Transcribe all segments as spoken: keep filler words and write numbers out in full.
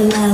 love.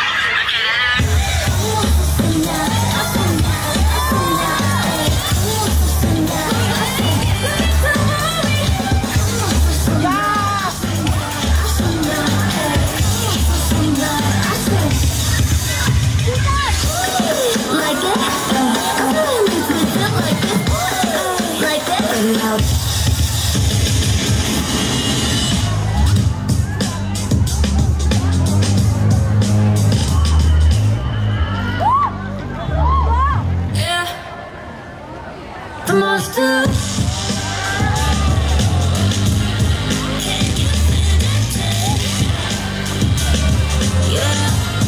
The monster. Yeah.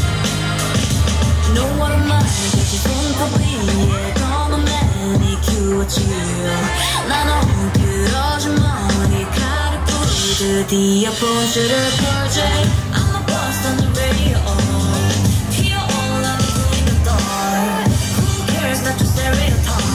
No one of mine 같이 손톱 위에 검은 매니큐어 칠려 난 엉클어진 머리카락 푸드 드디어 본줄을 걸지 I'm a boss on the radio 튀어 올라오는 the door Who cares not to stereotype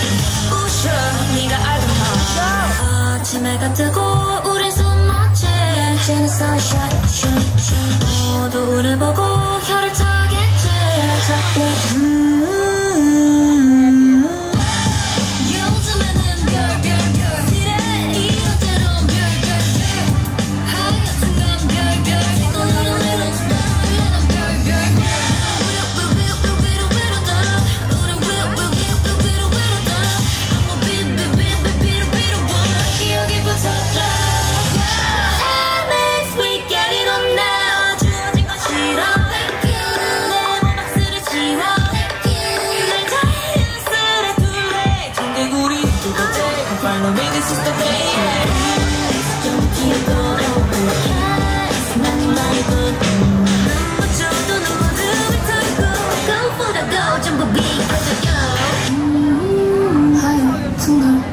네가 알던 말 아침 해가 뜨고 우린 손맞지 이제는 sunshine shine shine 모두 우릴 보고 혀를 타겠지 음 요즘에는 별별별 이런 때론 별별별 하얗은 건 별별 또 little little star 얘는 별별별 Finally, this is the day. Don't keep going over the cast. 난 말고 맞춰도 너무들 털고 go for the go. 전부 비켜줘요. 하얀 순간.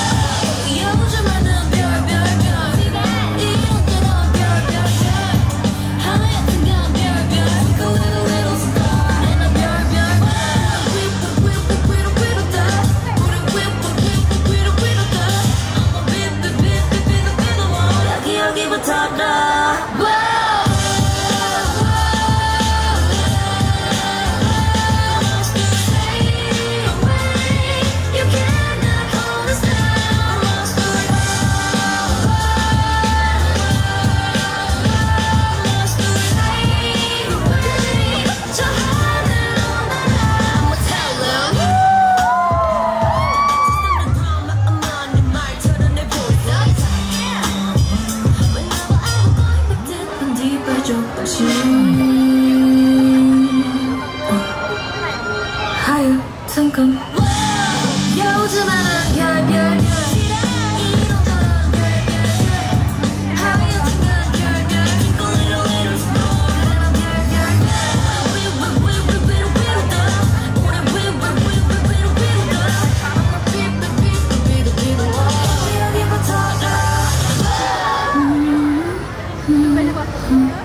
요즘에는 별별별 이런 때는 별별별 하얀 순간 별별 like a little little star and a 별별. 하얀 잠깐 요즘에는 별별별 이런저런 별별별 하얀 순간 별별 Twinkle little little star 별별별 We will we will we will we will da 우리 we will we will we will we will da I'ma beat the beat the beat the beat the wall 여기부터 다 음, 음, 음.